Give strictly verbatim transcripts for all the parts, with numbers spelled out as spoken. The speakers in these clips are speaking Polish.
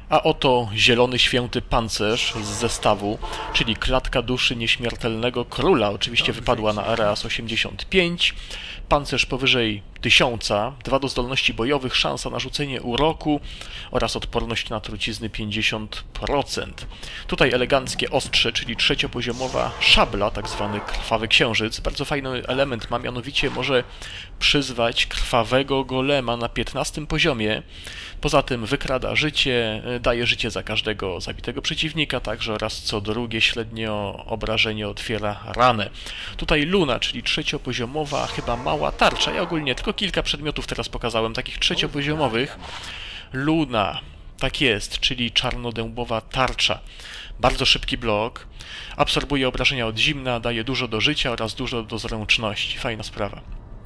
A oto zielony święty pancerz z zestawu, czyli klatka duszy nieśmiertelnego króla. Oczywiście wypadła na Areas osiemdziesiąt pięć. Pancerz powyżej tysiąca, dwa do zdolności bojowych, szansa na rzucenie uroku oraz odporność na trucizny pięćdziesiąt procent. Tutaj eleganckie ostrze, czyli trzeciopoziomowa szabla, tak zwany krwawy księżyc. Bardzo fajny element ma, mianowicie może przyzwać krwawego golema na piętnastym poziomie. Poza tym wykrada życie, daje życie za każdego zabitego przeciwnika, także oraz co drugie średnio obrażenie otwiera ranę. Tutaj Luna, czyli trzeciopoziomowa, chyba mała tarcza. Ja ogólnie tylko kilka przedmiotów teraz pokazałem, takich trzeciopoziomowych. Luna, tak jest, czyli czarnodębowa tarcza. Bardzo szybki blok, absorbuje obrażenia od zimna, daje dużo do życia oraz dużo do zręczności. Fajna sprawa.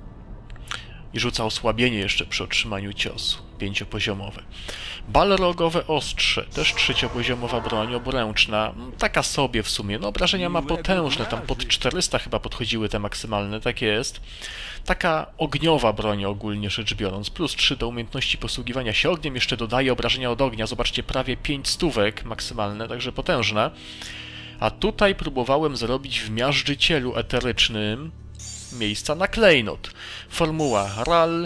I rzuca osłabienie jeszcze przy otrzymaniu ciosu. Pięciopoziomowe. Balrogowe ostrze, też trzeciopoziomowa broń, obręczna. Taka sobie w sumie. No obrażenia ma potężne, tam pod czterysta chyba podchodziły te maksymalne, tak jest. Taka ogniowa broń ogólnie rzecz biorąc. Plus trzy do umiejętności posługiwania się ogniem, jeszcze dodaje obrażenia od ognia. Zobaczcie, prawie pięć stówek maksymalne, także potężna. A tutaj próbowałem zrobić w miażdżycielu eterycznym miejsca na klejnot. Formuła Ral,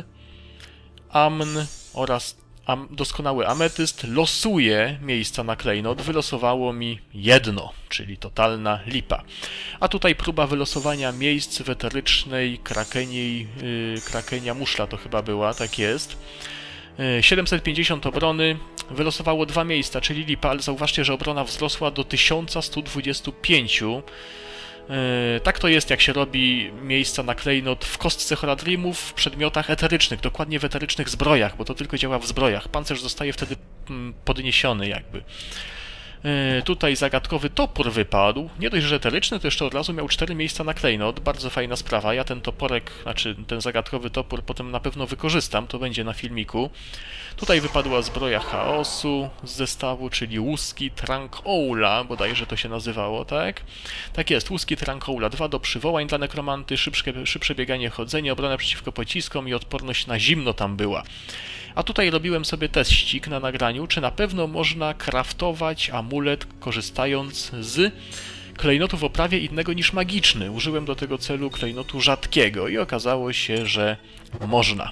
Amn oraz am, doskonały ametyst losuje miejsca na klejnot. Wylosowało mi jedno, czyli totalna lipa. A tutaj próba wylosowania miejsc w eterycznej krakeniej, yy, krakenia muszla to chyba była, tak jest. Yy, siedemset pięćdziesiąt obrony, wylosowało dwa miejsca, czyli lipa, ale zauważcie, że obrona wzrosła do tysiąc sto dwadzieścia pięć. Yy, tak to jest, jak się robi miejsca na klejnot w kostce Horadrimów w przedmiotach eterycznych, dokładnie w eterycznych zbrojach, bo to tylko działa w zbrojach. Pancerz zostaje wtedy mm, podniesiony jakby. Yy, tutaj zagadkowy topór wypadł. Nie dość, że eteryczny, to jeszcze od razu miał cztery miejsca na klejnot. Bardzo fajna sprawa. Ja ten toporek, znaczy ten zagadkowy topór potem na pewno wykorzystam. To będzie na filmiku. Tutaj wypadła zbroja chaosu z zestawu, czyli łuski Trankoula, bodajże to się nazywało, tak? Tak jest, łuski Trankoula. dwa do przywołań dla nekromanty, szybsze, szybsze bieganie, chodzenie, obrona przeciwko pociskom i odporność na zimno tam była. A tutaj robiłem sobie teścik na nagraniu, czy na pewno można craftować amulet korzystając z klejnotu w oprawie innego niż magiczny. Użyłem do tego celu klejnotu rzadkiego i okazało się, że można.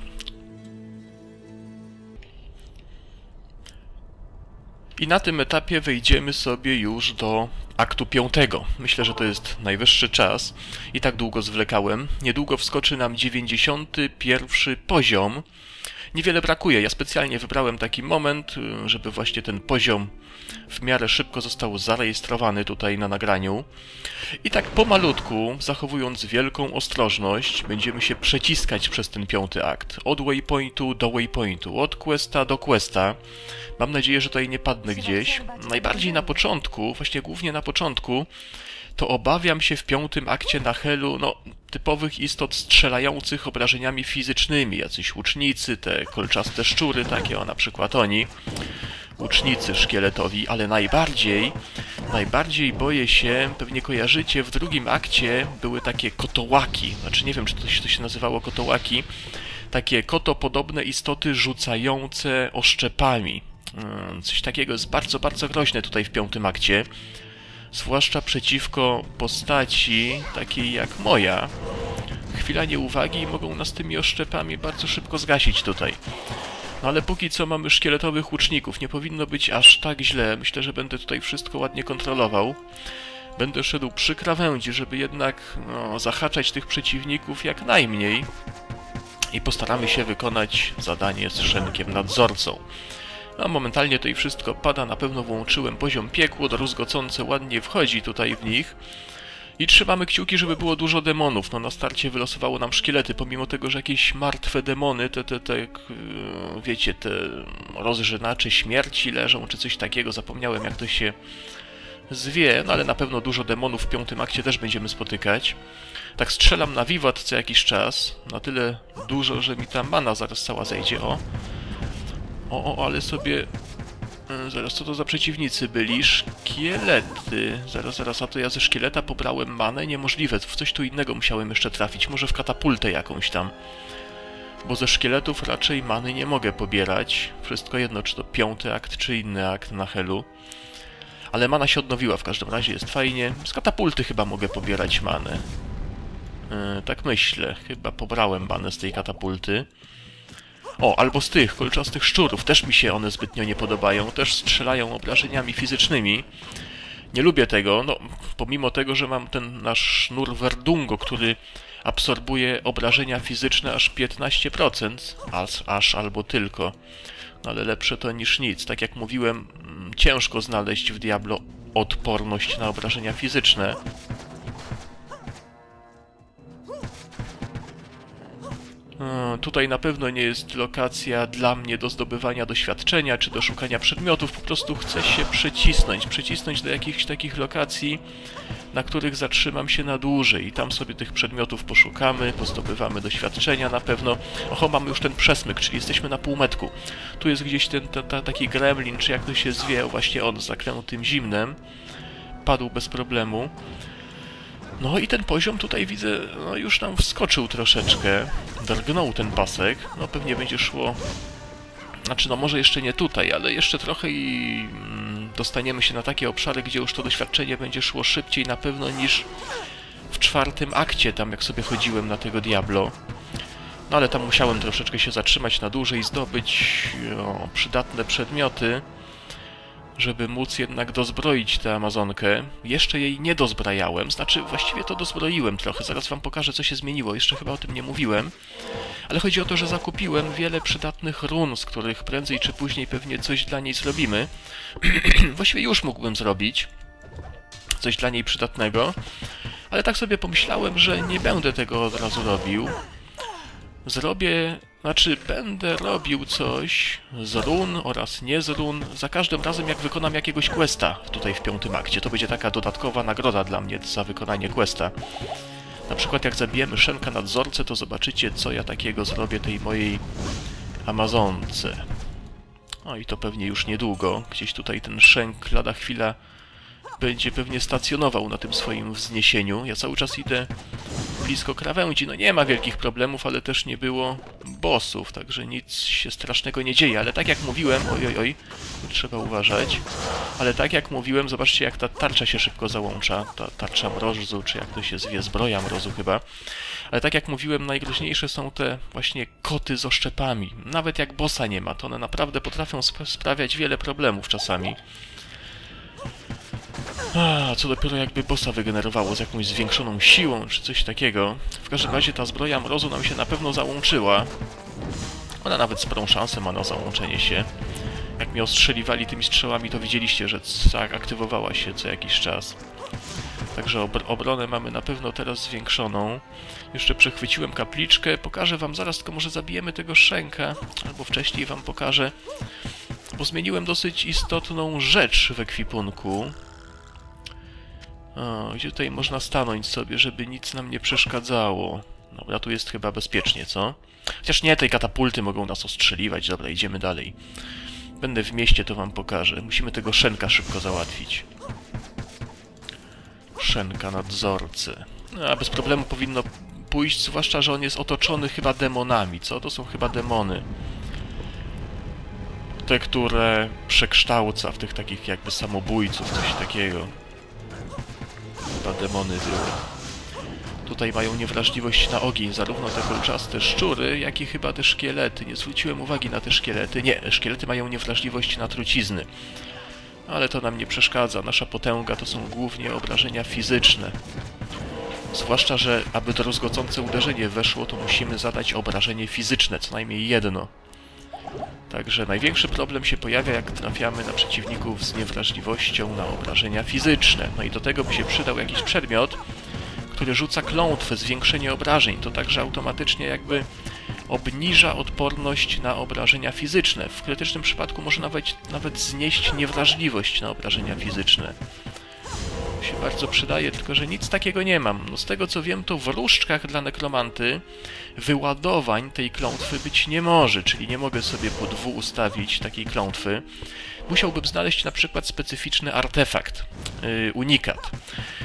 I na tym etapie wejdziemy sobie już do aktu piątego. Myślę, że to jest najwyższy czas i tak długo zwlekałem. Niedługo wskoczy nam dziewięćdziesiąty pierwszy poziom. Niewiele brakuje. Ja specjalnie wybrałem taki moment, żeby właśnie ten poziom w miarę szybko został zarejestrowany tutaj na nagraniu. I tak pomalutku, zachowując wielką ostrożność, będziemy się przeciskać przez ten piąty akt. Od waypointu do waypointu, od questa do questa. Mam nadzieję, że tutaj nie padnę gdzieś. Najbardziej na początku, właśnie głównie na początku, to obawiam się w piątym akcie na Helu, no, typowych istot strzelających obrażeniami fizycznymi, jacyś łucznicy, te kolczaste szczury, takie o, na przykład oni, łucznicy szkieletowi, ale najbardziej, najbardziej boję się, pewnie kojarzycie, w drugim akcie były takie kotołaki, znaczy nie wiem, czy to się, to się nazywało kotołaki, takie kotopodobne istoty rzucające oszczepami. Coś takiego jest bardzo, bardzo groźne tutaj w piątym akcie. Zwłaszcza przeciwko postaci takiej jak moja. Chwila nieuwagi i mogą nas tymi oszczepami bardzo szybko zgasić tutaj. No ale póki co mamy szkieletowych łuczników. Nie powinno być aż tak źle. Myślę, że będę tutaj wszystko ładnie kontrolował. Będę szedł przy krawędzi, żeby jednak no, zahaczać tych przeciwników jak najmniej. I postaramy się wykonać zadanie z Szenkiem Nadzorcą. No, momentalnie to i wszystko pada, na pewno włączyłem poziom piekło, druzgocące ładnie wchodzi tutaj w nich. I trzymamy kciuki, żeby było dużo demonów. No na starcie wylosowało nam szkielety, pomimo tego, że jakieś martwe demony, te, te, te, wiecie, te rozżynacze śmierci leżą, czy coś takiego, zapomniałem jak to się zwie, no ale na pewno dużo demonów w piątym akcie też będziemy spotykać. Tak strzelam na wiwat co jakiś czas, na tyle dużo, że mi ta mana zaraz cała zejdzie, o. O, o, ale sobie... Zaraz, co to za przeciwnicy byli? Szkielety. Zaraz, zaraz, a to ja ze szkieleta pobrałem manę? Niemożliwe, w coś tu innego musiałem jeszcze trafić. Może w katapultę jakąś tam. bo ze szkieletów raczej many nie mogę pobierać. Wszystko jedno, czy to piąty akt, czy inny akt na Helu. Ale mana się odnowiła, w każdym razie jest fajnie. Z katapulty chyba mogę pobierać manę. Yy, tak myślę, chyba pobrałem manę z tej katapulty. O, albo z tych kolczastych szczurów, też mi się one zbytnio nie podobają, też strzelają obrażeniami fizycznymi. Nie lubię tego, no, pomimo tego, że mam ten nasz sznur Verdungo, który absorbuje obrażenia fizyczne aż piętnaście procent, aż, aż albo tylko. No ale lepsze to niż nic. Tak jak mówiłem, ciężko znaleźć w Diablo odporność na obrażenia fizyczne. Tutaj na pewno nie jest lokacja dla mnie do zdobywania doświadczenia, czy do szukania przedmiotów. Po prostu chcę się przycisnąć, przycisnąć do jakichś takich lokacji, na których zatrzymam się na dłużej. I tam sobie tych przedmiotów poszukamy, pozdobywamy doświadczenia na pewno. Oho, mamy już ten przesmyk, czyli jesteśmy na półmetku. Tu jest gdzieś ten, ten, ten taki gremlin, czy jak to się zwie, właśnie on, z zaklętym zimnem. Padł bez problemu. No i ten poziom tutaj widzę, no już nam wskoczył troszeczkę, drgnął ten pasek, no pewnie będzie szło, znaczy no może jeszcze nie tutaj, ale jeszcze trochę i mm, dostaniemy się na takie obszary, gdzie już to doświadczenie będzie szło szybciej na pewno niż w czwartym akcie, tam jak sobie chodziłem na tego Diablo. No ale tam musiałem troszeczkę się zatrzymać na dłużej i zdobyć o, przydatne przedmioty, żeby móc jednak dozbroić tę Amazonkę. Jeszcze jej nie dozbrajałem, znaczy właściwie to dozbroiłem trochę, zaraz wam pokażę, co się zmieniło, jeszcze chyba o tym nie mówiłem. Ale chodzi o to, że zakupiłem wiele przydatnych run, z których prędzej czy później pewnie coś dla niej zrobimy. Właściwie już mógłbym zrobić coś dla niej przydatnego, ale tak sobie pomyślałem, że nie będę tego od razu robił. Zrobię, znaczy będę robił coś z run oraz nie z run za każdym razem, jak wykonam jakiegoś questa tutaj w piątym akcie. To będzie taka dodatkowa nagroda dla mnie za wykonanie questa. Na przykład jak zabijemy Shenka Nadzorcę, to zobaczycie, co ja takiego zrobię tej mojej Amazonce. No i to pewnie już niedługo. Gdzieś tutaj ten Shenk lada chwila będzie pewnie stacjonował na tym swoim wzniesieniu. Ja cały czas idę blisko krawędzi. No nie ma wielkich problemów, ale też nie było bossów, także nic się strasznego nie dzieje. Ale tak jak mówiłem, oj, oj, oj, trzeba uważać. Ale tak jak mówiłem, zobaczcie, jak ta tarcza się szybko załącza. Ta tarcza mrozu, czy jak to się zwie, zbroja mrozu chyba. Ale tak jak mówiłem, najgroźniejsze są te właśnie koty z oszczepami. Nawet jak bossa nie ma, to one naprawdę potrafią sp sprawiać wiele problemów czasami. A, co dopiero jakby bossa wygenerowało z jakąś zwiększoną siłą, czy coś takiego. W każdym razie ta zbroja mrozu nam się na pewno załączyła. Ona nawet sporą szansę ma na załączenie się. Jak mnie ostrzeliwali tymi strzałami, to widzieliście, że aktywowała się co jakiś czas. Także obr obronę mamy na pewno teraz zwiększoną. Jeszcze przechwyciłem kapliczkę. Pokażę wam zaraz, tylko może zabijemy tego Shenka. Albo wcześniej wam pokażę. Bo zmieniłem dosyć istotną rzecz w ekwipunku. O, gdzie tutaj można stanąć sobie, żeby nic nam nie przeszkadzało. Dobra, tu jest chyba bezpiecznie, co? Chociaż nie, tej katapulty mogą nas ostrzeliwać. Dobra, idziemy dalej. Będę w mieście, to wam pokażę. Musimy tego Shenka szybko załatwić. Shenka Nadzorcy. A bez problemu powinno pójść, zwłaszcza, że on jest otoczony chyba demonami, co? To są chyba demony. Te, które przekształca w tych takich jakby samobójców, coś takiego. Chyba demony były. Tutaj mają niewrażliwość na ogień, zarówno te kolczaste szczury, jak i chyba te szkielety. Nie zwróciłem uwagi na te szkielety. Nie, szkielety mają niewrażliwość na trucizny. Ale to nam nie przeszkadza. Nasza potęga to są głównie obrażenia fizyczne. Zwłaszcza, że aby druzgocące uderzenie weszło, to musimy zadać obrażenie fizyczne, co najmniej jedno. Także największy problem się pojawia, jak trafiamy na przeciwników z niewrażliwością na obrażenia fizyczne. No i do tego by się przydał jakiś przedmiot, który rzuca klątwę, zwiększenie obrażeń. To także automatycznie jakby obniża odporność na obrażenia fizyczne. W krytycznym przypadku może nawet, nawet znieść niewrażliwość na obrażenia fizyczne. To się bardzo przydaje, tylko że nic takiego nie mam. No z tego co wiem, to w różdżkach dla nekromanty wyładowań tej klątwy być nie może, czyli nie mogę sobie po dwu ustawić takiej klątwy. Musiałbym znaleźć na przykład specyficzny artefakt, yy, unikat.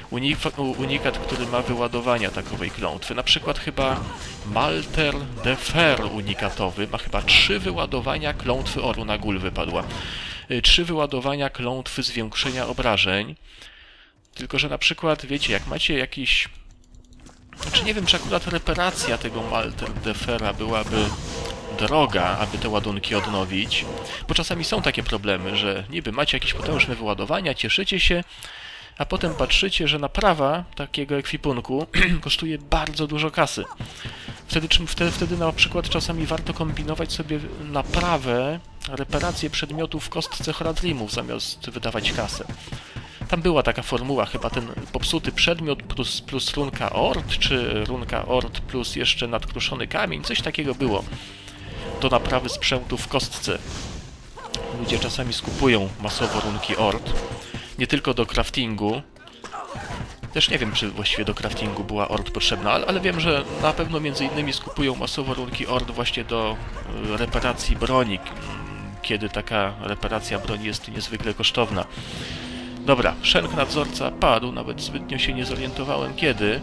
unikat, który ma wyładowania takowej klątwy. Na przykład chyba Malter de Fer unikatowy ma chyba trzy wyładowania klątwy, o, runa Gul wypadła. Trzy wyładowania klątwy zwiększenia obrażeń. Tylko że na przykład, wiecie, jak macie jakiś... Znaczy nie wiem, czy akurat reparacja tego Malter de Fera byłaby droga, aby te ładunki odnowić, bo czasami są takie problemy, że niby macie jakieś potężne wyładowania, cieszycie się, a potem patrzycie, że naprawa takiego ekwipunku kosztuje bardzo dużo kasy. Wtedy, wtedy, wtedy na przykład czasami warto kombinować sobie naprawę, reparację przedmiotów w kostce Horadrimów, zamiast wydawać kasę. Tam była taka formuła, chyba ten popsuty przedmiot plus, plus runka Ord, czy runka Ord plus jeszcze nadkruszony kamień, coś takiego było do naprawy sprzętu w kostce. Ludzie czasami skupują masowo runki Ord, nie tylko do craftingu. Też nie wiem, czy właściwie do craftingu była Ord potrzebna, ale, ale wiem, że na pewno między innymi skupują masowo runki Ord właśnie do reparacji broni, kiedy taka reparacja broni jest niezwykle kosztowna. Dobra, Shenk nadzorca padł, nawet zbytnio się nie zorientowałem kiedy.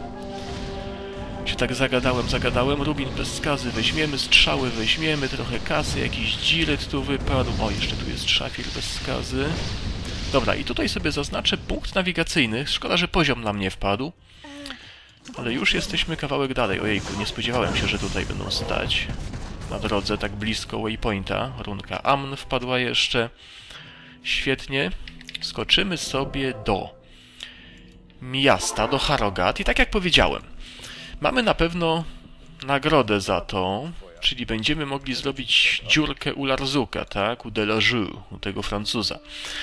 Się tak zagadałem, zagadałem. Rubin bez skazy weźmiemy, strzały weźmiemy, trochę kasy, jakiś dziryt tu wypadł. O, jeszcze tu jest szafir bez skazy. Dobra, i tutaj sobie zaznaczę punkt nawigacyjny. Szkoda, że poziom na mnie wpadł. Ale już jesteśmy kawałek dalej. Ojejku, nie spodziewałem się, że tutaj będą stać na drodze, tak blisko waypointa. Runka Amn wpadła jeszcze. Świetnie. Skoczymy sobie do miasta, do Harrogate i tak jak powiedziałem, mamy na pewno nagrodę za to, czyli będziemy mogli zrobić dziurkę u Larzuka, tak, u Delajou, u tego Francuza.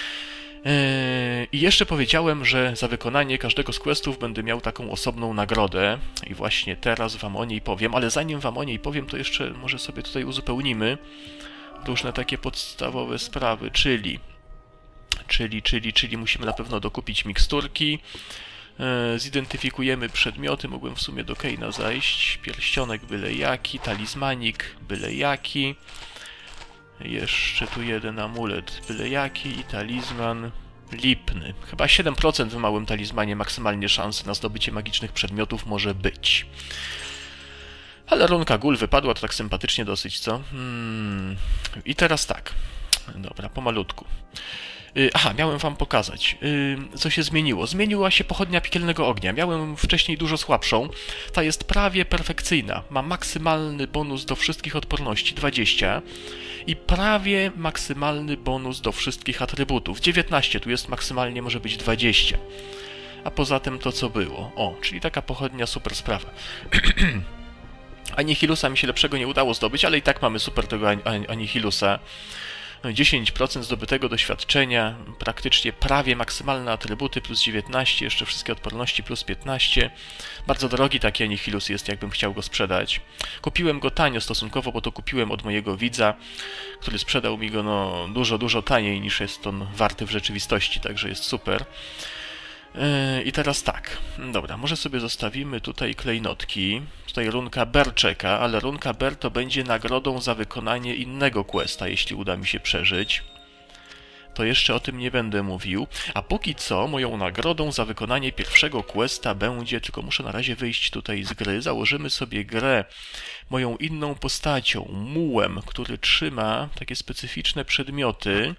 Yy, I jeszcze powiedziałem, że za wykonanie każdego z questów będę miał taką osobną nagrodę i właśnie teraz wam o niej powiem, ale zanim wam o niej powiem, to jeszcze może sobie tutaj uzupełnimy różne takie podstawowe sprawy, czyli Czyli, czyli, czyli musimy na pewno dokupić miksturki, e, zidentyfikujemy przedmioty, mogłem w sumie do Keina zajść, pierścionek byle jaki, talizmanik byle jaki, jeszcze tu jeden amulet byle jaki i talizman lipny. Chyba siedem procent w małym talizmanie maksymalnie szansy na zdobycie magicznych przedmiotów może być. Ale runka Gul wypadła, to tak sympatycznie dosyć, co? Hmm. I teraz tak, dobra, pomalutku. Aha, miałem wam pokazać, co się zmieniło. Zmieniła się pochodnia piekielnego ognia. Miałem wcześniej dużo słabszą. Ta jest prawie perfekcyjna. Ma maksymalny bonus do wszystkich odporności, dwadzieścia. I prawie maksymalny bonus do wszystkich atrybutów. dziewiętnaście, tu jest maksymalnie, może być dwadzieścia. A poza tym to co było. O, czyli taka pochodnia, super sprawa. Anihilusa mi się lepszego nie udało zdobyć, ale i tak mamy super tego Anihilusa. dziesięć procent zdobytego doświadczenia, praktycznie prawie maksymalne atrybuty, plus dziewiętnaście, jeszcze wszystkie odporności, plus piętnaście. Bardzo drogi taki Anihilus jest, jakbym chciał go sprzedać. Kupiłem go tanio stosunkowo, bo to kupiłem od mojego widza, który sprzedał mi go no, dużo, dużo taniej niż jest on warty w rzeczywistości, także jest super. I teraz tak, dobra, może sobie zostawimy tutaj klejnotki, tutaj runka Ber czeka, ale runka Ber to będzie nagrodą za wykonanie innego questa, jeśli uda mi się przeżyć. To jeszcze o tym nie będę mówił, a póki co moją nagrodą za wykonanie pierwszego questa będzie, tylko muszę na razie wyjść tutaj z gry, założymy sobie grę moją inną postacią, mułem, który trzyma takie specyficzne przedmioty,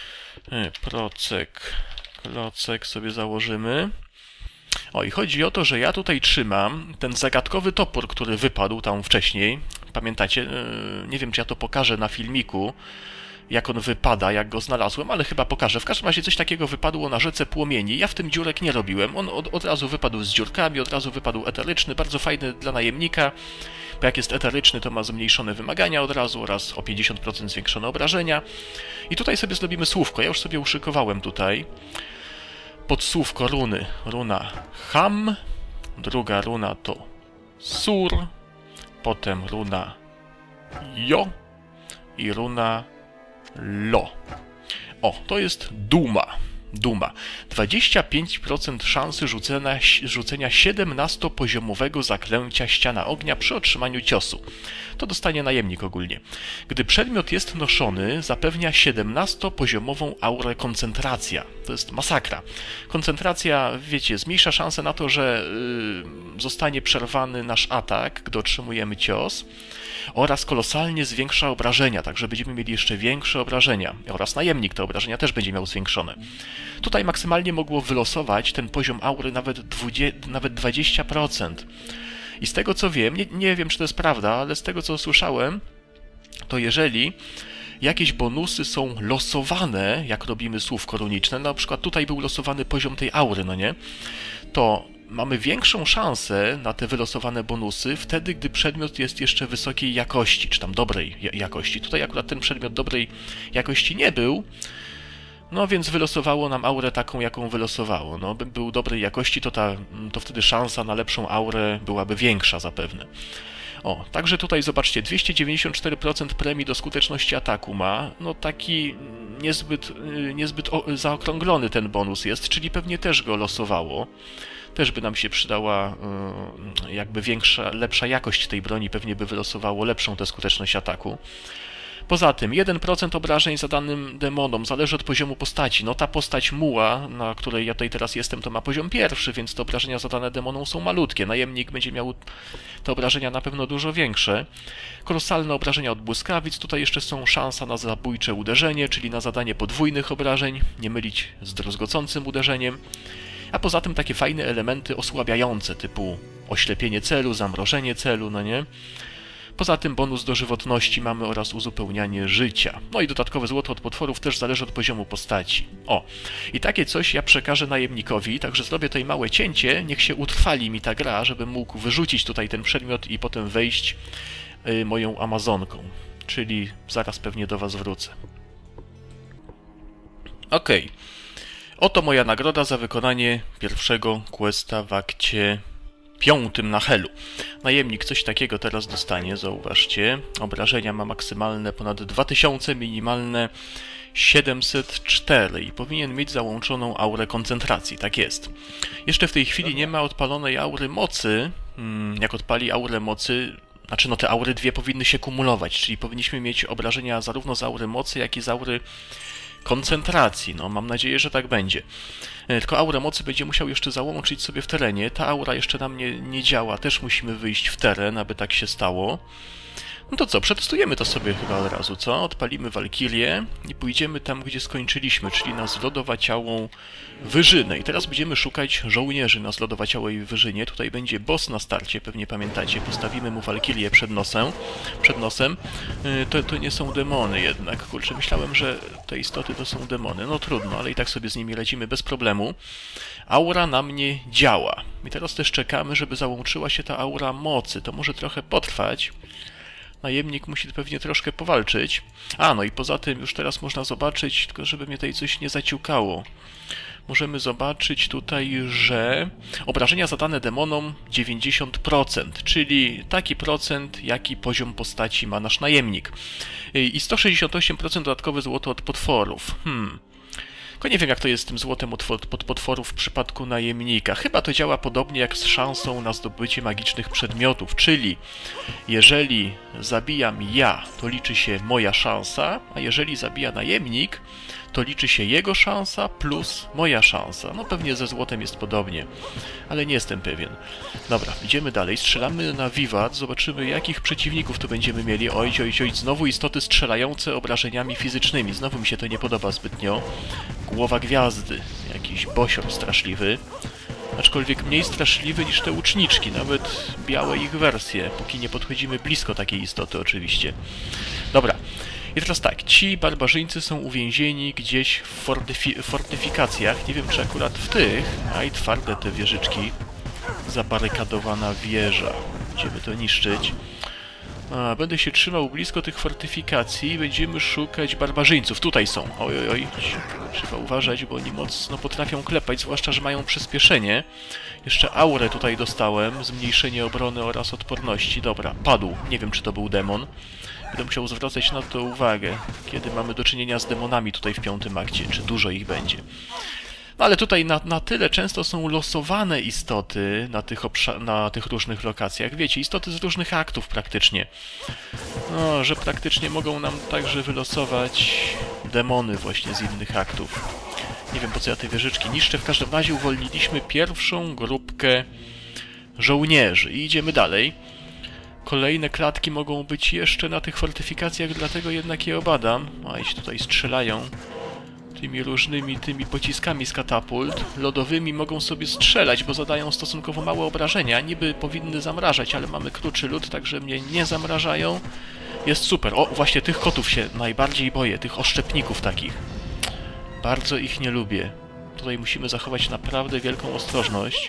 procek... Klocek sobie założymy. O, i chodzi o to, że ja tutaj trzymam ten zagadkowy topór, który wypadł tam wcześniej. Pamiętacie? Nie wiem, czy ja to pokażę na filmiku, jak on wypada, jak go znalazłem, ale chyba pokażę. W każdym razie coś takiego wypadło na rzece Płomieni. Ja w tym dziurek nie robiłem. On od, od razu wypadł z dziurkami, od razu wypadł eteryczny, bardzo fajny dla najemnika, bo jak jest eteryczny, to ma zmniejszone wymagania od razu oraz o pięćdziesiąt procent zwiększone obrażenia. I tutaj sobie zrobimy słówko. Ja już sobie uszykowałem tutaj pod słówko runy. Runa Ham, druga runa to Sur, potem runa Jo i runa Lo. O, to jest Duma. Duma. dwadzieścia pięć procent szansy rzucenia, rzucenia siedemnastopoziomowego zaklęcia ściana ognia przy otrzymaniu ciosu. To dostanie najemnik ogólnie. Gdy przedmiot jest noszony, zapewnia siedemnastopoziomową aurę koncentracja. To jest masakra. Koncentracja, wiecie, zmniejsza szansę na to, że yy, zostanie przerwany nasz atak, gdy otrzymujemy cios, oraz kolosalnie zwiększa obrażenia, także będziemy mieli jeszcze większe obrażenia. Oraz najemnik te obrażenia też będzie miał zwiększone. Tutaj maksymalnie mogło wylosować ten poziom aury nawet, dwadzieścia, nawet dwadzieścia procent. I z tego co wiem, nie, nie wiem czy to jest prawda, ale z tego co słyszałem, to jeżeli jakieś bonusy są losowane, jak robimy słówko runiczne, na przykład tutaj był losowany poziom tej aury, no nie? To mamy większą szansę na te wylosowane bonusy wtedy, gdy przedmiot jest jeszcze wysokiej jakości, czy tam dobrej jakości. Tutaj akurat ten przedmiot dobrej jakości nie był, no więc wylosowało nam aurę taką, jaką wylosowało. No, by był dobrej jakości, to, ta, to wtedy szansa na lepszą aurę byłaby większa zapewne. O, także tutaj zobaczcie, dwieście dziewięćdziesiąt cztery procent premii do skuteczności ataku ma, no taki niezbyt, niezbyt zaokrąglony ten bonus jest, czyli pewnie też go losowało. Też by nam się przydała jakby większa, lepsza jakość tej broni, pewnie by wylosowało lepszą tę skuteczność ataku. Poza tym jeden procent obrażeń zadanym demonom zależy od poziomu postaci. No ta postać muła, na której ja tutaj teraz jestem, to ma poziom pierwszy, więc te obrażenia zadane demonom są malutkie. Najemnik będzie miał te obrażenia na pewno dużo większe. Kolosalne obrażenia od błyskawic. Tutaj jeszcze są szansa na zabójcze uderzenie, czyli na zadanie podwójnych obrażeń, nie mylić z druzgocącym uderzeniem. A poza tym takie fajne elementy osłabiające, typu oślepienie celu, zamrożenie celu, no nie? Poza tym bonus do żywotności mamy oraz uzupełnianie życia. No i dodatkowe złoto od potworów też zależy od poziomu postaci. O, i takie coś ja przekażę najemnikowi, także zrobię tutaj małe cięcie, niech się utrwali mi ta gra, żebym mógł wyrzucić tutaj ten przedmiot i potem wejść y, moją Amazonką. Czyli zaraz pewnie do was wrócę. Okej. Okay. Oto moja nagroda za wykonanie pierwszego questa w akcie piątym na Helu. Najemnik coś takiego teraz dostanie, zauważcie. Obrażenia ma maksymalne ponad dwa tysiące, minimalne siedemset cztery i powinien mieć załączoną aurę koncentracji, tak jest. Jeszcze w tej chwili nie ma odpalonej aury mocy. Jak odpali aurę mocy, znaczy no te aury dwie powinny się kumulować, czyli powinniśmy mieć obrażenia zarówno z aury mocy, jak i z aury koncentracji. No, mam nadzieję, że tak będzie. Tylko aurę mocy będzie musiał jeszcze załączyć sobie w terenie. Ta aura jeszcze na mnie nie działa. Też musimy wyjść w teren, aby tak się stało. No to co, przetestujemy to sobie chyba od razu, co? Odpalimy Walkirię i pójdziemy tam, gdzie skończyliśmy, czyli na zlodowaciałą wyżynę. I teraz będziemy szukać żołnierzy na zlodowaciałej wyżynie. Tutaj będzie boss na starcie, pewnie pamiętacie. Postawimy mu Walkirię przed nosem. Przed nosem. To, to nie są demony jednak. Kurczę, myślałem, że te istoty to są demony. No trudno, ale i tak sobie z nimi radzimy bez problemu. Aura na mnie działa. I teraz też czekamy, żeby załączyła się ta aura mocy. To może trochę potrwać. Najemnik musi pewnie troszkę powalczyć. A, no i poza tym już teraz można zobaczyć, tylko żeby mnie tutaj coś nie zaciukało. Możemy zobaczyć tutaj, że obrażenia zadane demonom dziewięćdziesiąt procent, czyli taki procent, jaki poziom postaci ma nasz najemnik. I sto sześćdziesiąt osiem procent dodatkowe złoto od potworów. Hmm... Tylko nie wiem, jak to jest z tym złotem od potworów w przypadku najemnika. Chyba to działa podobnie jak z szansą na zdobycie magicznych przedmiotów, czyli jeżeli zabijam ja, to liczy się moja szansa, a jeżeli zabija najemnik, to liczy się jego szansa plus moja szansa. No pewnie ze złotem jest podobnie, ale nie jestem pewien. Dobra, idziemy dalej, strzelamy na wiwat, zobaczymy jakich przeciwników tu będziemy mieli. Oj, oj, oj, znowu istoty strzelające obrażeniami fizycznymi. Znowu mi się to nie podoba zbytnio. Głowa gwiazdy, jakiś bosior straszliwy. Aczkolwiek mniej straszliwy niż te łuczniczki, nawet białe ich wersje, póki nie podchodzimy blisko takiej istoty oczywiście. Dobra. I teraz tak, ci barbarzyńcy są uwięzieni gdzieś w fortyfi fortyfikacjach, nie wiem czy akurat w tych, a i twarde te wieżyczki, zabarykadowana wieża, będziemy to niszczyć. A, będę się trzymał blisko tych fortyfikacji i będziemy szukać barbarzyńców, tutaj są, oj oj oj, trzeba uważać, bo oni mocno potrafią klepać, zwłaszcza, że mają przyspieszenie. Jeszcze aurę tutaj dostałem, zmniejszenie obrony oraz odporności, dobra, padł, nie wiem czy to był demon. Będę musiał zwracać na to uwagę, kiedy mamy do czynienia z demonami tutaj w piątym akcie, czy dużo ich będzie. No ale tutaj na, na tyle często są losowane istoty na tych, na tych różnych lokacjach. Wiecie, istoty z różnych aktów praktycznie. No, że praktycznie mogą nam także wylosować demony właśnie z innych aktów. Nie wiem, po co ja te wieżyczki niszczę. W każdym razie uwolniliśmy pierwszą grupkę żołnierzy i idziemy dalej. Kolejne klatki mogą być jeszcze na tych fortyfikacjach, dlatego jednak je obadam. A jeśli tutaj strzelają tymi różnymi tymi pociskami z katapult lodowymi, mogą sobie strzelać, bo zadają stosunkowo małe obrażenia. Niby powinny zamrażać, ale mamy kruczy lód, także mnie nie zamrażają. Jest super. O, właśnie tych kotów się najbardziej boję, tych oszczepników takich. Bardzo ich nie lubię. Tutaj musimy zachować naprawdę wielką ostrożność.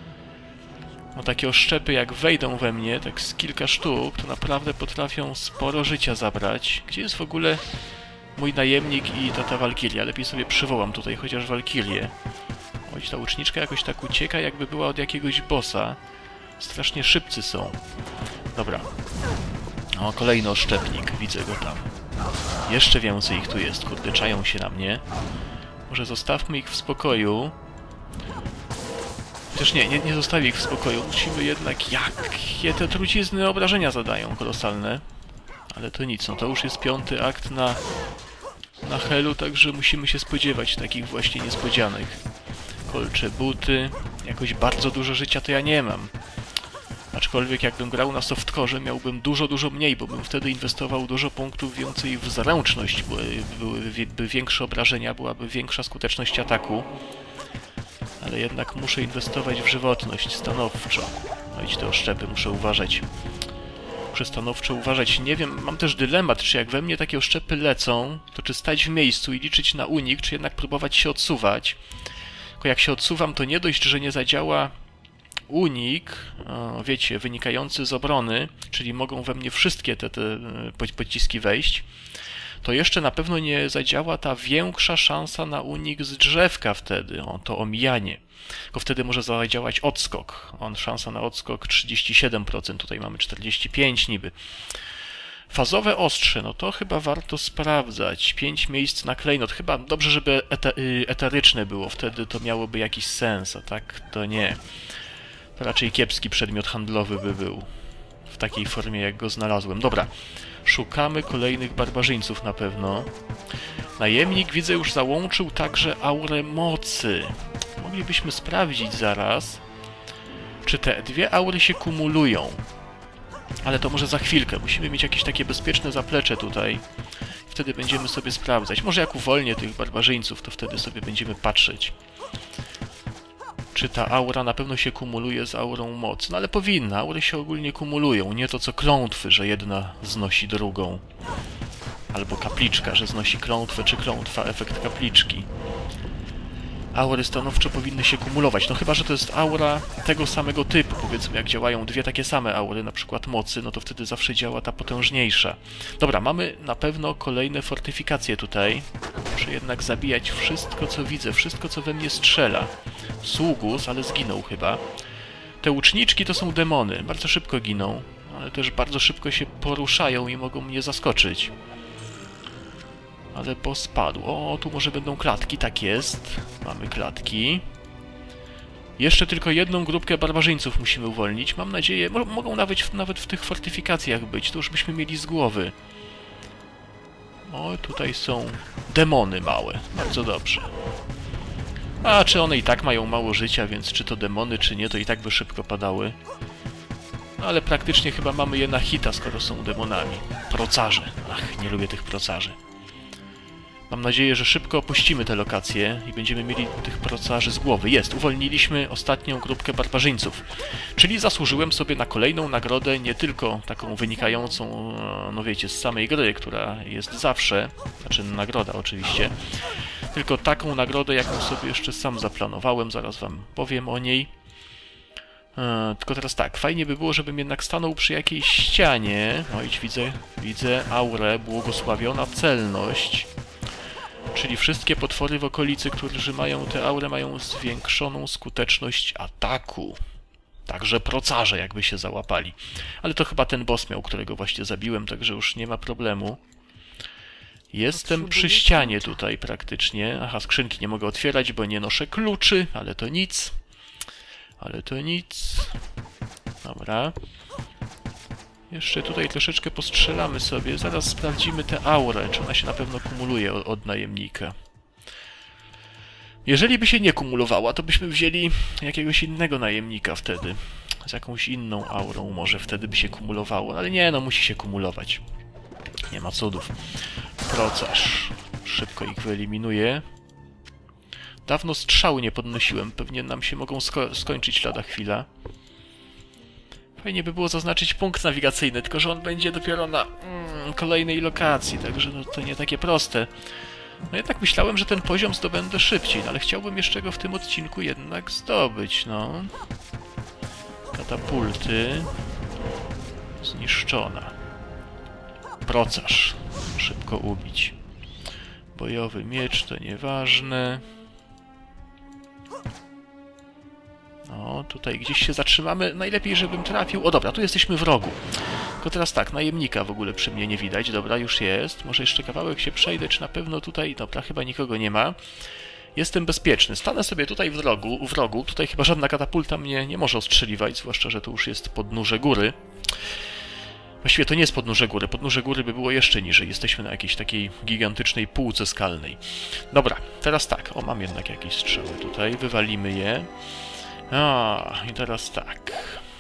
No takie oszczepy jak wejdą we mnie, tak z kilka sztuk, to naprawdę potrafią sporo życia zabrać. Gdzie jest w ogóle mój najemnik i ta, ta walkiria? Lepiej sobie przywołam tutaj chociaż walkirię. Choć ta łuczniczka jakoś tak ucieka, jakby była od jakiegoś bossa. Strasznie szybcy są. Dobra. O, kolejny oszczepnik. Widzę go tam. Jeszcze więcej ich tu jest. Kurde, czają się na mnie. Może zostawmy ich w spokoju. Chociaż nie, nie, nie zostawi ich w spokoju. Musimy jednak... Jakie te trucizny obrażenia zadają kolosalne. Ale to nic, no to już jest piąty akt na... na Helu, także musimy się spodziewać takich właśnie niespodzianek. Kolcze buty. Jakoś bardzo dużo życia to ja nie mam. Aczkolwiek jakbym grał na softkorze, miałbym dużo, dużo mniej, bo bym wtedy inwestował dużo punktów więcej w zręczność, byłyby większe obrażenia, byłaby większa skuteczność ataku. Ale jednak muszę inwestować w żywotność stanowczo. No i te oszczepy, muszę uważać. Muszę stanowczo uważać. Nie wiem, mam też dylemat, czy jak we mnie takie oszczepy lecą, to czy stać w miejscu i liczyć na unik, czy jednak próbować się odsuwać. Tylko jak się odsuwam, to nie dość, że nie zadziała unik, o, wiecie, wynikający z obrony, czyli mogą we mnie wszystkie te, te pociski wejść, to jeszcze na pewno nie zadziała ta większa szansa na unik z drzewka wtedy, o, to omijanie. Tylko wtedy może zadziałać odskok. On, szansa na odskok trzydzieści siedem procent, tutaj mamy czterdzieści pięć procent niby. Fazowe ostrze, no to chyba warto sprawdzać. pięć miejsc na klejnot. Chyba dobrze, żeby eteryczne było, wtedy to miałoby jakiś sens, a tak to nie. To raczej kiepski przedmiot handlowy by był. W takiej formie, jak go znalazłem. Dobra, szukamy kolejnych barbarzyńców na pewno. Najemnik, widzę, już załączył także aurę mocy. Moglibyśmy sprawdzić zaraz, czy te dwie aury się kumulują. Ale to może za chwilkę. Musimy mieć jakieś takie bezpieczne zaplecze tutaj. Wtedy będziemy sobie sprawdzać. Może jak uwolnię tych barbarzyńców, to wtedy sobie będziemy patrzeć, czy ta aura na pewno się kumuluje z aurą mocy. No ale powinna. Aury się ogólnie kumulują. Nie to co klątwy, że jedna znosi drugą. Albo kapliczka, że znosi klątwę, czy klątwa efekt kapliczki. Aury stanowczo powinny się kumulować. No chyba, że to jest aura tego samego typu. Powiedzmy, jak działają dwie takie same aury, na przykład mocy, no to wtedy zawsze działa ta potężniejsza. Dobra, mamy na pewno kolejne fortyfikacje tutaj. Muszę jednak zabijać wszystko, co widzę, wszystko, co we mnie strzela. Sługus, ale zginął chyba. Te łuczniczki to są demony. Bardzo szybko giną, ale też bardzo szybko się poruszają i mogą mnie zaskoczyć. Ale boss spadł. O, tu może będą klatki, tak jest. Mamy klatki. Jeszcze tylko jedną grupkę barbarzyńców musimy uwolnić. Mam nadzieję, mo mogą nawet, nawet w tych fortyfikacjach być. To już byśmy mieli z głowy. O, tutaj są demony małe. Bardzo dobrze. A, czy one i tak mają mało życia, więc czy to demony, czy nie, to i tak by szybko padały. No, ale praktycznie chyba mamy je na hita, skoro są demonami. Procarze. Ach, nie lubię tych procarzy. Mam nadzieję, że szybko opuścimy tę lokację i będziemy mieli tych procarzy z głowy. Jest, uwolniliśmy ostatnią grupkę barbarzyńców. Czyli zasłużyłem sobie na kolejną nagrodę, nie tylko taką wynikającą, no wiecie, z samej gry, która jest zawsze, znaczy nagroda oczywiście, tylko taką nagrodę, jaką sobie jeszcze sam zaplanowałem, zaraz wam powiem o niej. E, tylko teraz tak, fajnie by było, żebym jednak stanął przy jakiejś ścianie. No i widzę, widzę aurę, błogosławiona celność. Czyli wszystkie potwory w okolicy, którzy mają tę aurę, mają zwiększoną skuteczność ataku. Także procarze jakby się załapali. Ale to chyba ten boss miał, którego właśnie zabiłem, także już nie ma problemu. Jestem przy ścianie tutaj praktycznie. Aha, skrzynki nie mogę otwierać, bo nie noszę kluczy, ale to nic. Ale to nic. Dobra. Jeszcze tutaj troszeczkę postrzelamy sobie. Zaraz sprawdzimy tę aurę, czy ona się na pewno kumuluje od, od najemnika. Jeżeli by się nie kumulowała, to byśmy wzięli jakiegoś innego najemnika wtedy. Z jakąś inną aurą może wtedy by się kumulowało. Ale nie, no musi się kumulować. Nie ma cudów. Procarz. Szybko ich wyeliminuję. Dawno strzału nie podnosiłem. Pewnie nam się mogą sko skończyć lada chwila. Fajnie by było zaznaczyć punkt nawigacyjny, tylko że on będzie dopiero na mm, kolejnej lokacji, także no, to nie takie proste. No jednak myślałem, że ten poziom zdobędę szybciej, no, ale chciałbym jeszcze go w tym odcinku jednak zdobyć, no. Katapulty. Zniszczona. Procarz. Szybko ubić. Bojowy miecz to nieważne. No, tutaj gdzieś się zatrzymamy. Najlepiej, żebym trafił. O, dobra, tu jesteśmy w rogu. Tylko teraz tak, najemnika w ogóle przy mnie nie widać. Dobra, już jest. Może jeszcze kawałek się przejdę, czy na pewno tutaj... Dobra, chyba nikogo nie ma. Jestem bezpieczny. Stanę sobie tutaj w rogu. W rogu. Tutaj chyba żadna katapulta mnie nie może ostrzeliwać, zwłaszcza, że to już jest podnóże góry. Właściwie to nie jest podnóże góry. Podnóże góry by było jeszcze niżej. Jesteśmy na jakiejś takiej gigantycznej półce skalnej. Dobra, teraz tak. O, mam jednak jakieś strzały tutaj. Wywalimy je. A, i teraz tak.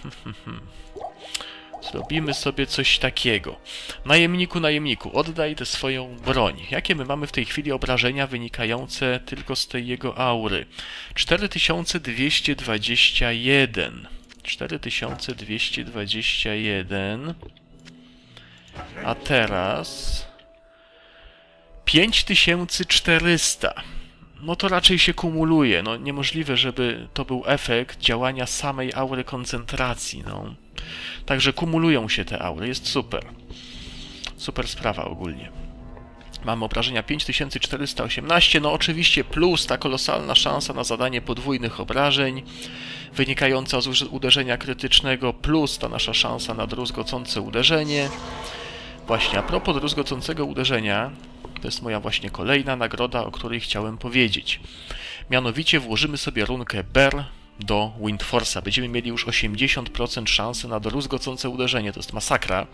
Zrobimy sobie coś takiego. Najemniku, najemniku, oddaj tę swoją broń. Jakie my mamy w tej chwili obrażenia wynikające tylko z tej jego aury? cztery tysiące dwieście dwadzieścia jeden. cztery tysiące dwieście dwadzieścia jeden. A teraz... pięć tysięcy czterysta. No to raczej się kumuluje. No niemożliwe, żeby to był efekt działania samej aury koncentracji, no. Także kumulują się te aury. Jest super. Super sprawa ogólnie. Mamy obrażenia pięć tysięcy czterysta osiemnaście. No oczywiście plus ta kolosalna szansa na zadanie podwójnych obrażeń wynikająca z uderzenia krytycznego, plus ta nasza szansa na druzgocące uderzenie. Właśnie, a propos druzgocącego uderzenia, to jest moja właśnie kolejna nagroda, o której chciałem powiedzieć. Mianowicie włożymy sobie runkę Bear do Windforce'a. Będziemy mieli już osiemdziesiąt procent szansy na druzgocące uderzenie. To jest masakra.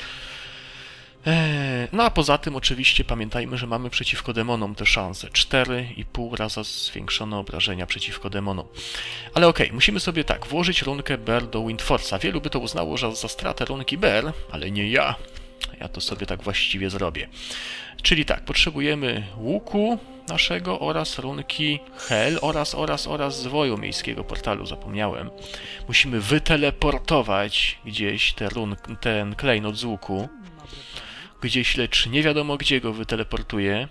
Eee, no a poza tym oczywiście pamiętajmy, że mamy przeciwko demonom te szanse. cztery i pół raza zwiększone obrażenia przeciwko demonom. Ale okej, okay, musimy sobie tak, włożyć runkę Bear do Windforce'a. Wielu by to uznało, że za stratę runki Bear, ale nie ja. Ja to sobie tak właściwie zrobię. Czyli tak, potrzebujemy łuku naszego oraz runki Hel oraz, oraz, oraz zwoju miejskiego portalu, zapomniałem. Musimy wyteleportować gdzieś te run, ten klejnot z łuku. Gdzieś, lecz nie wiadomo gdzie go wyteleportuję.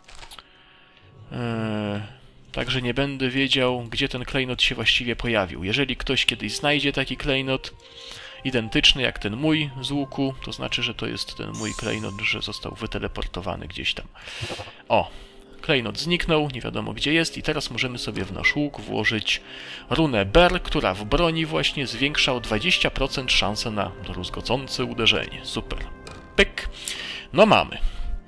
Eee, także nie będę wiedział, gdzie ten klejnot się właściwie pojawił. Jeżeli ktoś kiedyś znajdzie taki klejnot, identyczny jak ten mój z łuku, to znaczy, że to jest ten mój klejnot, że został wyteleportowany gdzieś tam. O, klejnot zniknął, nie wiadomo gdzie jest i teraz możemy sobie w nasz łuk włożyć runę Bear, która w broni właśnie zwiększa o dwadzieścia procent szansę na druzgocące uderzenie. Super. Pyk. No mamy.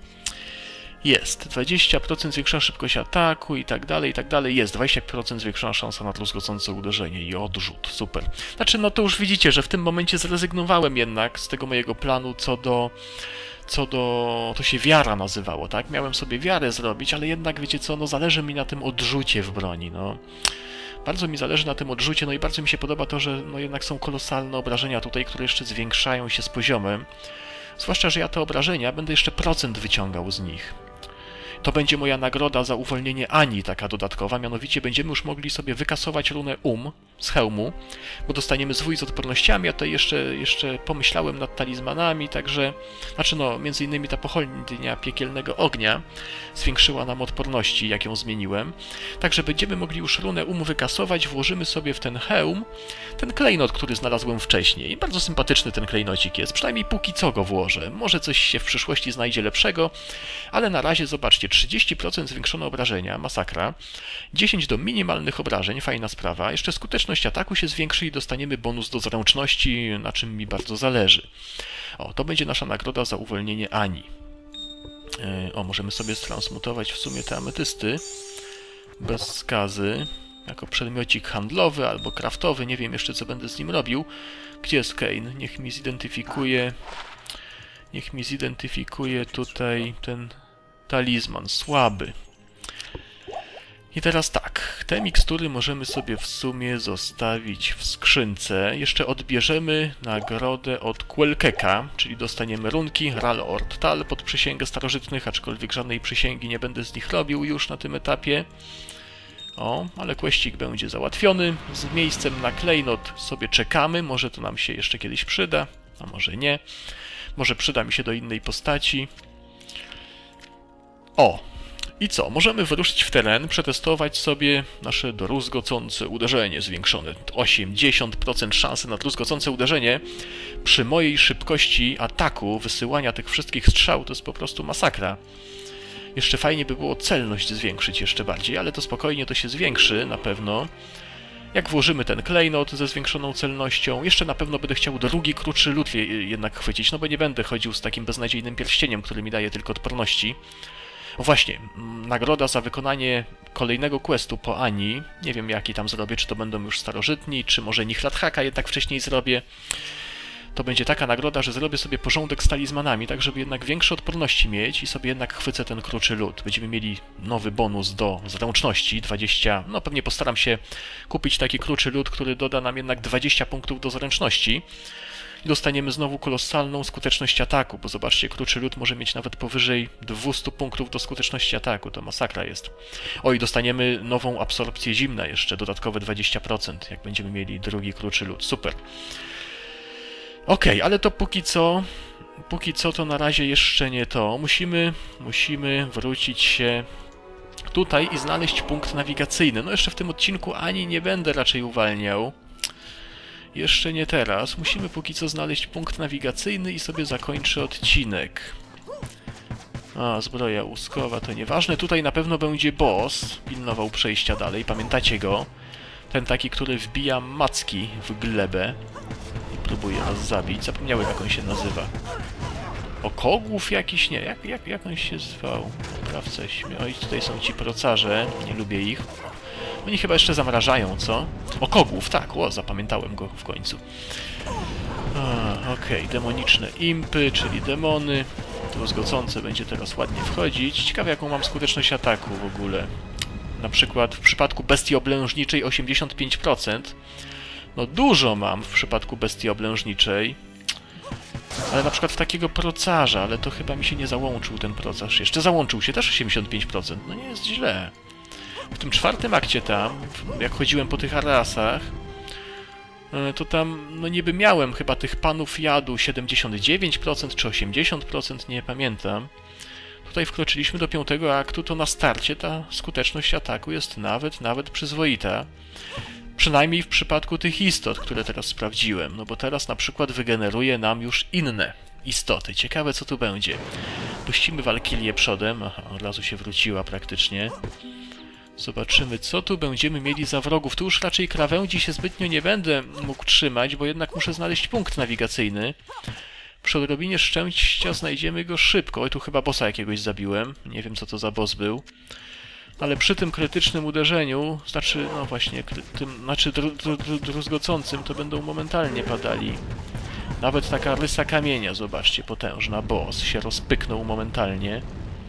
Jest. dwadzieścia procent zwiększona szybkość ataku i tak dalej, i tak dalej. Jest. dwadzieścia procent zwiększona szansa na druzgocące uderzenie i odrzut. Super. Znaczy, no to już widzicie, że w tym momencie zrezygnowałem jednak z tego mojego planu co do... Co do... To się wiara nazywało, tak? Miałem sobie wiarę zrobić, ale jednak, wiecie co, no zależy mi na tym odrzucie w broni, no. Bardzo mi zależy na tym odrzucie, no i bardzo mi się podoba to, że no jednak są kolosalne obrażenia tutaj, które jeszcze zwiększają się z poziomem. Zwłaszcza, że ja te obrażenia będę jeszcze procent wyciągał z nich. To będzie moja nagroda za uwolnienie Ani, taka dodatkowa, mianowicie będziemy już mogli sobie wykasować runę Um z hełmu, bo dostaniemy zwój z odpornościami, a tutaj jeszcze, jeszcze pomyślałem nad talizmanami, także, znaczy no, między innymi ta pochodnia piekielnego ognia zwiększyła nam odporności, jak ją zmieniłem, także będziemy mogli już runę Um wykasować, włożymy sobie w ten hełm ten klejnot, który znalazłem wcześniej. Bardzo sympatyczny ten klejnocik jest, przynajmniej póki co go włożę, może coś się w przyszłości znajdzie lepszego, ale na razie zobaczcie, trzydzieści procent zwiększone obrażenia, masakra, dziesięć do minimalnych obrażeń, fajna sprawa, jeszcze skuteczność ataku się zwiększy i dostaniemy bonus do zręczności, na czym mi bardzo zależy. O, to będzie nasza nagroda za uwolnienie Ani. O, możemy sobie transmutować w sumie te ametysty bez skazy, jako przedmiocik handlowy albo craftowy, nie wiem jeszcze co będę z nim robił. Gdzie jest Kane? Niech mi zidentyfikuje, niech mi zidentyfikuje tutaj ten talizman, słaby. I teraz tak, te mikstury możemy sobie w sumie zostawić w skrzynce. Jeszcze odbierzemy nagrodę od Quelkeka, czyli dostaniemy runki Ral Ord Tal pod przysięgę starożytnych, aczkolwiek żadnej przysięgi nie będę z nich robił już na tym etapie. O, ale questik będzie załatwiony. Z miejscem na klejnot sobie czekamy, może to nam się jeszcze kiedyś przyda, a może nie. Może przyda mi się do innej postaci. O! I co? Możemy wyruszyć w teren, przetestować sobie nasze druzgocące uderzenie zwiększone. osiemdziesiąt procent szansy na druzgocące uderzenie. Przy mojej szybkości ataku, wysyłania tych wszystkich strzał, to jest po prostu masakra. Jeszcze fajnie by było celność zwiększyć jeszcze bardziej, ale to spokojnie to się zwiększy na pewno. Jak włożymy ten klejnot ze zwiększoną celnością, jeszcze na pewno będę chciał drugi kruczy lód jednak chwycić, no bo nie będę chodził z takim beznadziejnym pierścieniem, który mi daje tylko odporności. O właśnie, nagroda za wykonanie kolejnego questu po Ani. Nie wiem jaki tam zrobię, czy to będą już starożytni, czy może Nihlathaka jednak wcześniej zrobię. To będzie taka nagroda, że zrobię sobie porządek z talizmanami, tak żeby jednak większe odporności mieć i sobie jednak chwycę ten kruczy lód. Będziemy mieli nowy bonus do zręczności, dwadzieścia, no pewnie postaram się kupić taki kruczy lód, który doda nam jednak dwadzieścia punktów do zręczności. I dostaniemy znowu kolosalną skuteczność ataku, bo zobaczcie, kruczy lód może mieć nawet powyżej dwieście punktów do skuteczności ataku, to masakra jest. O, i dostaniemy nową absorpcję zimna jeszcze, dodatkowe dwadzieścia procent, jak będziemy mieli drugi kruczy lód, super. Okej, okay, ale to póki co, póki co to na razie jeszcze nie to. Musimy, musimy wrócić się tutaj i znaleźć punkt nawigacyjny. No jeszcze w tym odcinku Ani nie będę raczej uwalniał. Jeszcze nie teraz. Musimy póki co znaleźć punkt nawigacyjny i sobie zakończę odcinek. A, zbroja łuskowa to nieważne. Tutaj na pewno będzie boss. Pilnował przejścia dalej. Pamiętacie go? Ten taki, który wbija macki w glebę i próbuje nas zabić. Zapomniałem jak on się nazywa. Okogłów jakiś? Nie. Jak, jak, jak on się zwał? Oprawca śmierci. Oj, tutaj są ci procarze. Nie lubię ich. Oni chyba jeszcze zamrażają, co? Okogłów, tak, o, zapamiętałem go w końcu. Okej, okay. Demoniczne impy, czyli demony. Druzgocące będzie teraz ładnie wchodzić. Ciekawe jaką mam skuteczność ataku w ogóle. Na przykład w przypadku bestii oblężniczej osiemdziesiąt pięć procent. No dużo mam w przypadku bestii oblężniczej. Ale na przykład w takiego procarza, ale to chyba mi się nie załączył ten procarz. Jeszcze załączył się też osiemdziesiąt pięć procent. No nie jest źle. W tym czwartym akcie tam, jak chodziłem po tych arasach, to tam, no niby miałem chyba tych panów jadu siedemdziesiąt dziewięć procent czy osiemdziesiąt procent, nie pamiętam. Tutaj wkroczyliśmy do piątego aktu, to na starcie ta skuteczność ataku jest nawet, nawet przyzwoita. Przynajmniej w przypadku tych istot, które teraz sprawdziłem, no bo teraz na przykład wygeneruje nam już inne istoty. Ciekawe co tu będzie. Puścimy Walkilię przodem, aha, od razu się wróciła praktycznie. Zobaczymy, co tu będziemy mieli za wrogów. Tu już raczej krawędzi się zbytnio nie będę mógł trzymać, bo jednak muszę znaleźć punkt nawigacyjny. Przy odrobinie szczęścia znajdziemy go szybko. Oj, tu chyba bossa jakiegoś zabiłem. Nie wiem, co to za boss był. Ale przy tym krytycznym uderzeniu, znaczy, no właśnie, tym, znaczy dru, dru, dru, druzgocącym, to będą momentalnie padali. Nawet taka rysa kamienia, zobaczcie, potężna boss się rozpyknął momentalnie.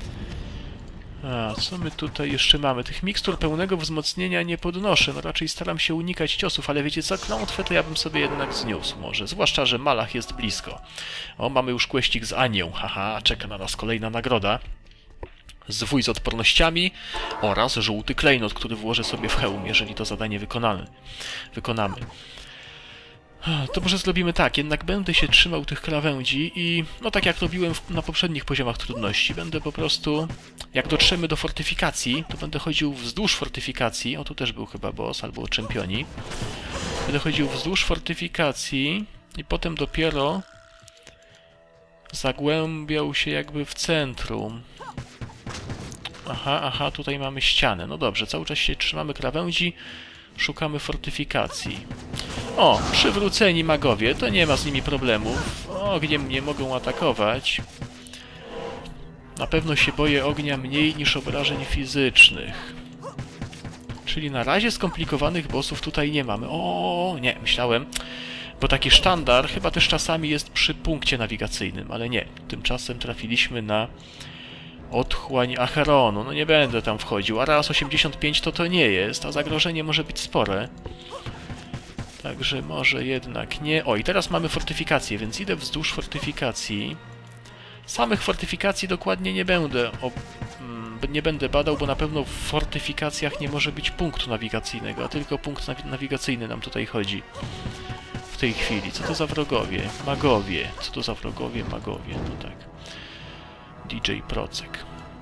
A, co my tutaj jeszcze mamy? Tych mikstur pełnego wzmocnienia nie podnoszę, no raczej staram się unikać ciosów, ale wiecie co, klątwę to ja bym sobie jednak zniósł może, zwłaszcza, że Malach jest blisko. O, mamy już questik z Anią, haha, czeka na nas kolejna nagroda. Zwój z odpornościami oraz żółty klejnot, który włożę sobie w hełm, jeżeli to zadanie wykonamy. wykonamy. To może zrobimy tak, jednak będę się trzymał tych krawędzi i, no tak jak robiłem na poprzednich poziomach trudności, będę po prostu, jak dotrzemy do fortyfikacji, to będę chodził wzdłuż fortyfikacji, o tu też był chyba boss, albo czempioni, będę chodził wzdłuż fortyfikacji i potem dopiero zagłębiał się jakby w centrum. Aha, aha, tutaj mamy ścianę, no dobrze, cały czas się trzymamy krawędzi, szukamy fortyfikacji. O, przywróceni magowie, to nie ma z nimi problemów. Ogniem nie mogą atakować. Na pewno się boję ognia mniej niż obrażeń fizycznych. Czyli na razie skomplikowanych bossów tutaj nie mamy. O, nie, myślałem. Bo taki sztandar chyba też czasami jest przy punkcie nawigacyjnym, ale nie. Tymczasem trafiliśmy na otchłań Acheronu. No nie będę tam wchodził. Areas osiemdziesiąt pięć to to nie jest, a zagrożenie może być spore. Także może jednak nie. O, i teraz mamy fortyfikację, więc idę wzdłuż fortyfikacji. Samych fortyfikacji dokładnie nie będę, o, nie będę badał, bo na pewno w fortyfikacjach nie może być punktu nawigacyjnego, a tylko punkt nawi nawigacyjny nam tutaj chodzi. W tej chwili. Co to za wrogowie? Magowie. Co to za wrogowie? Magowie. No tak. D J Procek.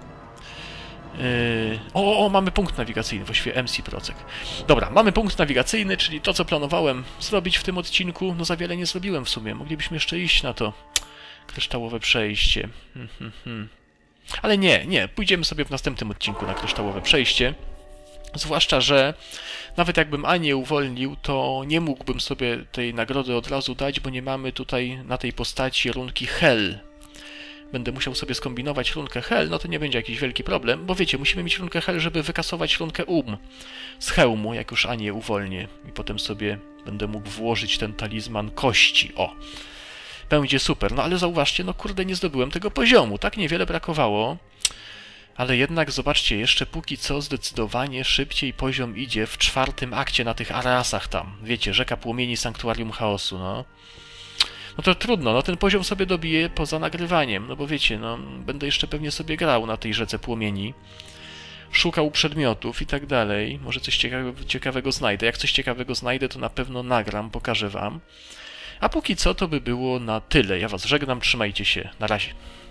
Yy... O, o, mamy punkt nawigacyjny, właściwie M C Procek. Dobra, mamy punkt nawigacyjny, czyli to, co planowałem zrobić w tym odcinku. No za wiele nie zrobiłem w sumie. Moglibyśmy jeszcze iść na to kryształowe przejście. Hmm, hmm, hmm. Ale nie, nie. Pójdziemy sobie w następnym odcinku na kryształowe przejście. Zwłaszcza, że nawet jakbym Anię uwolnił, to nie mógłbym sobie tej nagrody od razu dać, bo nie mamy tutaj na tej postaci runki Hel. Będę musiał sobie skombinować runkę Hel, no to nie będzie jakiś wielki problem, bo wiecie, musimy mieć runkę Hel, żeby wykasować runkę Um z hełmu, jak już Anię uwolnię. I potem sobie będę mógł włożyć ten talizman kości. O! Będzie super. No ale zauważcie, no kurde, nie zdobyłem tego poziomu. Tak niewiele brakowało. Ale jednak, zobaczcie, jeszcze póki co zdecydowanie szybciej poziom idzie w czwartym akcie na tych areasach tam. Wiecie, Rzeka Płomieni, Sanktuarium Chaosu, no. No to trudno, no ten poziom sobie dobiję poza nagrywaniem, no bo wiecie, no będę jeszcze pewnie sobie grał na tej Rzece Płomieni. Szukał przedmiotów i tak dalej. Może coś ciekawe, ciekawego znajdę. Jak coś ciekawego znajdę, to na pewno nagram, pokażę wam. A póki co to by było na tyle. Ja was żegnam, trzymajcie się. Na razie.